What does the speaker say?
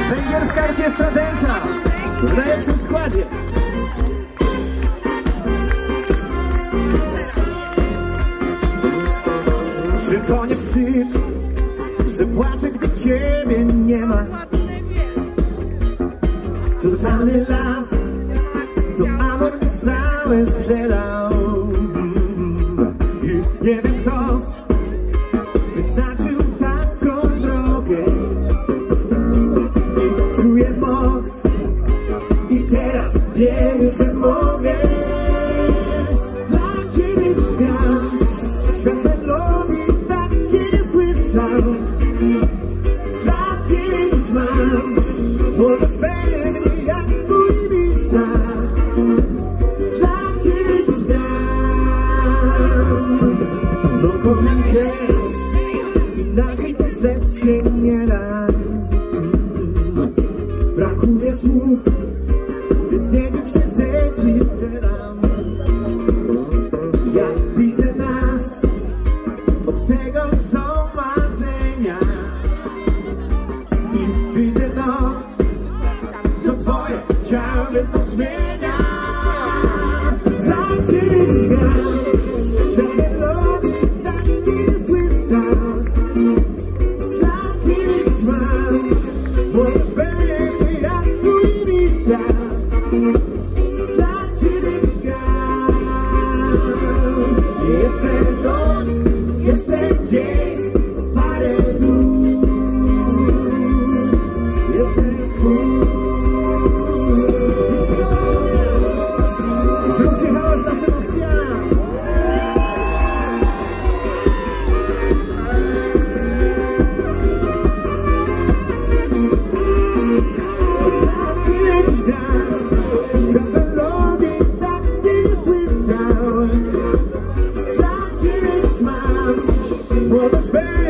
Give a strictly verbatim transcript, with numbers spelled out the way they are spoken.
Węgierska orkiestra dęca w najlepszym składzie. Czy to nie wstyd, że płaczę, gdy ciebie nie ma? Totalny love, to amor mi strałę sprzedał. I nie wiem kto wyznaczył taką drogę. I czuję moc i teraz wiem, że mogę dla ciebie śmiać. Świat melodii takiej nie słyszał. Dla ciebie już mam młodość pełni jak trójmica. Dla ciebie już dam. No kocham cię, inaczej to rzec się nie da. Brakuje słów, więc nie wiem, że rzeczy sprzedam. Jak widzę nas, od tego są marzenia. I widzę noc, co twoje ciało to zmienia. Dla ciebie dźwięk, świat melodii takiej nie słyszał. Dla ciebie trwam, młodość pełni jak trójmica. Dla ciebie dźwięk. Jeszcze noc, jeszcze dzień, parę dni. Jestem twój. Zróbcie hałas dla Sebastiana. Dla ciebie dźwięk, świat melodii takiej nie słyszał. Młodość